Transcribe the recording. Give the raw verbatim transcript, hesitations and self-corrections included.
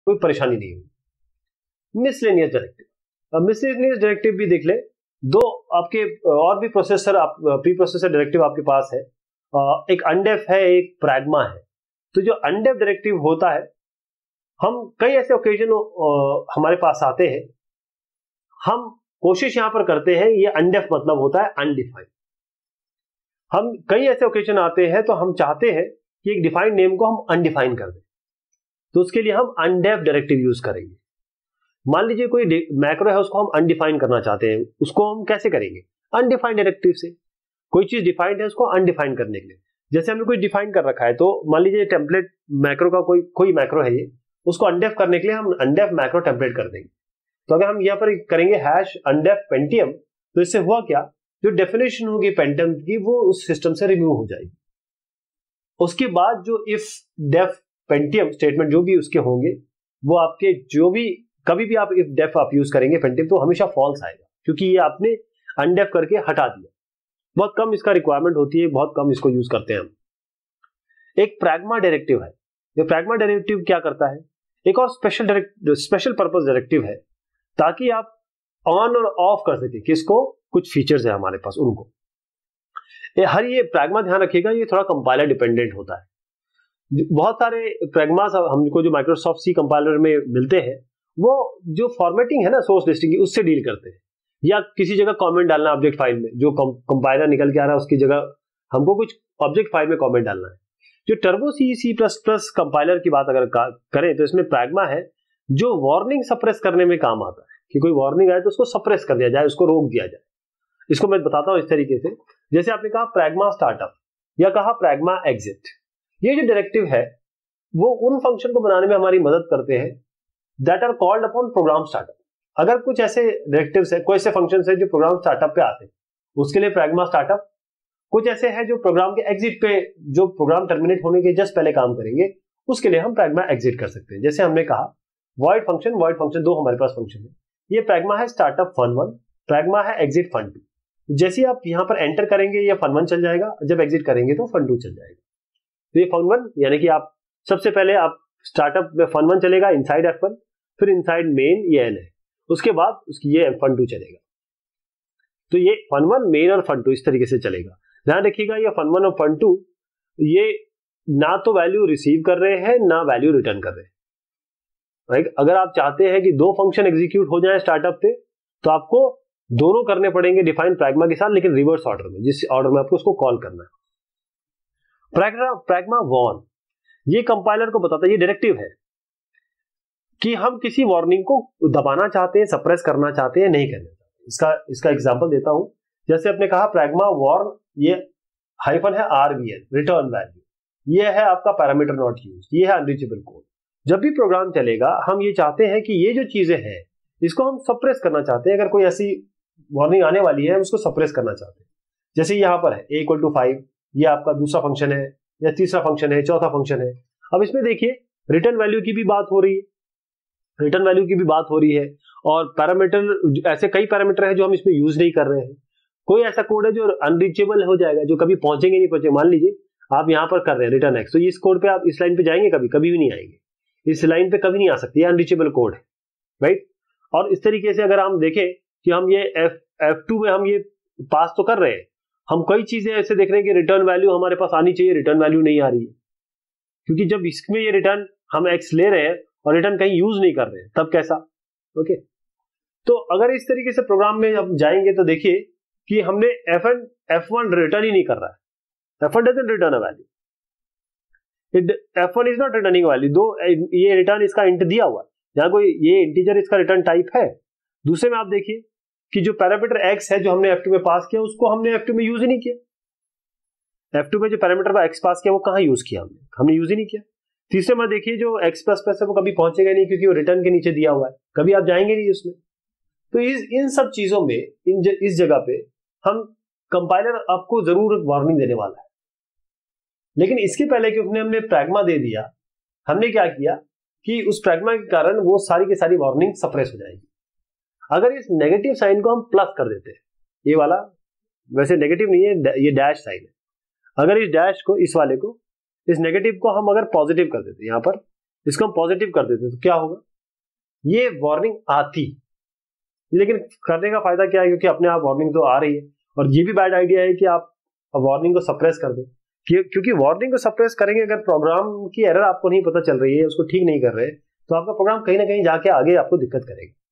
कोई परेशानी नहीं होगी। मिसलेनियस डायरेक्टिव, अब मिसलेनियस डायरेक्टिव भी देख ले, दो आपके और भी प्रोसेसर आप प्री प्रोसेसर डायरेक्टिव आपके पास है, एक अनडेफ है, एक प्रैग्मा है। तो जो अनडेफ डायरेक्टिव होता है, हम कई ऐसे ओकेजन हमारे पास आते हैं, हम कोशिश यहां पर करते हैं, ये अनडेफ मतलब होता है अनडिफाइंड। हम कई ऐसे ओकेजन आते हैं तो हम चाहते हैं कि एक डिफाइंड नेम को हम अनडिफाइन कर दें, तो उसके लिए हम अनडेफ डायरेक्टिव यूज करेंगे। मान लीजिए कोई मैक्रो है, उसको हम अनडिफाइन करना चाहते हैं, उसको हम कैसे करेंगे? अनडिफाइंड डायरेक्टिव से। कोई चीज डिफाइंड है, उसको अनडिफाइन करने के लिए, जैसे हमने कोई डिफाइन कर रखा है, तो मान लीजिए टेम्पलेट मैक्रो का कोई कोई मैक्रो है, ये उसको अनडेफ करने के लिए हम अनडेफ मैक्रो टेम्पलेट कर देंगे। तो अगर हम यहाँ पर करेंगे हैश अनडेफ पेंटियम, तो इससे हुआ क्या, जो डेफिनेशन होगी पेंटियम की वो उस सिस्टम से रिमूव हो जाएगी। उसके बाद जो इफ डेफ पेंटियम स्टेटमेंट जो भी उसके होंगे, वो आपके जो भी कभी भी आप इफ डेफ आप यूज करेंगे पेंटियम, तो हमेशा फॉल्स आएगा, क्योंकि ये आपने अनडेफ करके हटा दिया। बहुत कम इसका रिक्वायरमेंट होती है, बहुत कम इसको यूज करते हैं हम। एक प्रैग्मा डायरेक्टिव है। ये प्रैग्मा डायरेक्टिव क्या करता है, एक और special direct special purpose directive है, ताकि आप ऑन और ऑफ कर सके किसको, कुछ फीचर्स है हमारे पास उनको। ये हर ये प्रैग्मा ध्यान रखिएगा, ये थोड़ा कंपाइलर डिपेंडेंट होता है। बहुत सारे प्रैग्मास हमको जो माइक्रोसॉफ्ट सी कंपाइलर में मिलते हैं, वो जो फॉर्मेटिंग है ना सोर्स लिस्टिंग की, उससे डील करते हैं, या किसी जगह कमेंट डालना ऑब्जेक्ट फाइल में, जो कंपाइलर निकल के आ रहा है उसकी जगह हमको कुछ ऑब्जेक्ट फाइल में कमेंट डालना है। जो Turbo C C plus plus compiler की बात अगर करें, तो इसमें प्रैग्मा है जो वार्निंग सप्रेस करने में काम आता है, कि कोई वार्निंग आए तो उसको सप्रेस कर दिया जाए, उसको रोक दिया जाए। इसको मैं बताता हूं इस तरीके से, जैसे आपने कहा प्रैग्मा स्टार्टअप या कहा प्रैग्मा एग्जिट, ये जो डायरेक्टिव है वो उन फंक्शन को बनाने में हमारी मदद करते हैं that are called upon program startup. अगर कुछ ऐसे डायरेक्टिव्स है, कोई ऐसे फंक्शंस है जो प्रोग्राम स्टार्टअप पे आते हैं, उसके लिए प्रैग्मा स्टार्टअप। कुछ ऐसे है जो प्रोग्राम के एग्जिट पे, जो प्रोग्राम टर्मिनेट होने के जस्ट पहले काम करेंगे, उसके लिए हम प्रैग्मा एग्जिट कर सकते हैं। जैसे हमने कहा वॉइड फंक्शन, वॉइड फंक्शन दो हमारे पास फंक्शन है, ये प्रैग्मा है स्टार्टअप फन वन, प्रैग्मा है एग्जिट फन टू। जैसे आप यहां पर एंटर करेंगे ये फन वन चल जाएगा, जब एग्जिट करेंगे तो फन टू चल जाएगा। तो ये फन वन यानी कि आप सबसे पहले आप स्टार्टअप में फन वन चलेगा इनसाइड एफ वन, फिर इनसाइड मेन ये एन है, उसके बाद उसकी ये फन टू चलेगा। तो ये फन वन, मेन और फन टू इस तरीके से चलेगा। ध्यान रखिएगा ये फन वन और फन टू ये ना तो वैल्यू रिसीव कर रहे हैं ना वैल्यू रिटर्न कर रहे हैं, राइट। अगर आप चाहते हैं कि दो फंक्शन एग्जीक्यूट हो जाए स्टार्टअप पे, तो आपको दोनों करने पड़ेंगे डिफाइन प्रैग्मा के साथ, लेकिन रिवर्स ऑर्डर में, जिस ऑर्डर में आपको उसको कॉल करना है। प्रैग्मा प्रैग्मा वॉर्न, ये कंपाइलर को बताता है, ये डायरेक्टिव है कि हम किसी वार्निंग को दबाना चाहते हैं, सप्रेस करना चाहते हैं, नहीं करना चाहते। इसका इसका एग्जांपल देता हूं, जैसे आपने कहा प्रैग्मा वॉर्न, ये हाइफन है आरवीएन रिटर्न वैल्यू, ये है आपका पैरामीटर नॉट यूज, ये है अनरीचेबल कोड। जब भी प्रोग्राम चलेगा हम ये चाहते हैं कि ये जो चीजें हैं इसको हम सप्रेस करना चाहते हैं। अगर कोई ऐसी वार्निंग आने वाली है हम उसको सप्रेस करना चाहते हैं, जैसे यहां पर है ए इक्वल टू फाइव, ये आपका दूसरा फंक्शन है या तीसरा फंक्शन है, चौथा फंक्शन है। अब इसमें देखिए रिटर्न वैल्यू की भी बात हो रही है, रिटर्न वैल्यू की भी बात हो रही है, और पैरामीटर, ऐसे कई पैरामीटर है जो हम इसमें यूज नहीं कर रहे हैं। कोई ऐसा कोड है जो अनरीचेबल हो जाएगा, जो कभी पहुंचेंगे नहीं पहुंचे। मान लीजिए आप यहां पर कर रहे हैं रिटर्न एक्स, तो इस कोड पे आप इस लाइन पे जाएंगे, कभी कभी भी नहीं आएंगे, इस लाइन पे कभी नहीं आ सकती, अनरीचेबल कोड है, राइट। और इस तरीके से अगर हम देखें कि हम ये एफ एफ टू में हम ये पास तो कर रहे हैं, हम कई चीजें ऐसे देख रहे हैं कि रिटर्न वैल्यू हमारे पास आनी चाहिए, रिटर्न वैल्यू नहीं आ रही है, क्योंकि जब इसमें ये रिटर्न हम एक्स ले रहे हैं और रिटर्न कहीं यूज नहीं कर रहे हैं, तब कैसा, ओके। तो अगर इस तरीके से प्रोग्राम में हम जाएंगे तो देखिए कि हमने F one F one return ही नहीं कर रहा है, F one doesn't return a value, F one is not returning value, दो ये रिटर्न इसका इंट दिया हुआ है, जहां कोई ये इंटीजर इसका रिटर्न टाइप है। दूसरे में आप देखिए कि जो पैरामीटर एक्स है जो हमने एफ टू में पास किया, उसको हमने एफ टू में यूज ही नहीं किया। एफ टू में जो पैरामीटर का एक्स पास किया वो कहां यूज किया हमने, हमने यूज ही नहीं किया। तीसरे में देखिए जो एक्स प्लस प्लस है वो कभी पहुंचेगा नहीं, क्योंकि वो रिटर्न के नीचे दिया हुआ है, कभी आप जाएंगे नहीं उसमें। तो इस इन सब चीजों में इन ज, इस जगह पे हम कंपाइलर आपको जरूर वार्निंग देने वाला है, लेकिन इसके पहले कि उसने हमने प्रैग्मा दे दिया, हमने क्या किया कि उस प्रैग्मा के कारण वो सारी की सारी वार्निंग सप्रेस हो जाएगी। अगर इस नेगेटिव साइन को हम प्लस कर देते हैं, ये वाला वैसे नेगेटिव नहीं है, ये डैश साइन है, अगर इस डैश को, इस वाले को, इस नेगेटिव को हम अगर पॉजिटिव कर देते हैं, यहां पर इसको हम पॉजिटिव कर देते तो क्या होगा, ये वार्निंग आती, लेकिन करने का फायदा क्या है, क्योंकि अपने आप वार्निंग तो आ रही है। और ये भी बैड आइडिया है कि आप वार्निंग को सप्रेस कर दें, क्योंकि वार्निंग को सप्रेस करेंगे, अगर प्रोग्राम की एरर आपको नहीं पता चल रही है, उसको ठीक नहीं कर रहे, तो आपका प्रोग्राम कहीं ना कहीं जाके आगे आपको दिक्कत करेगा।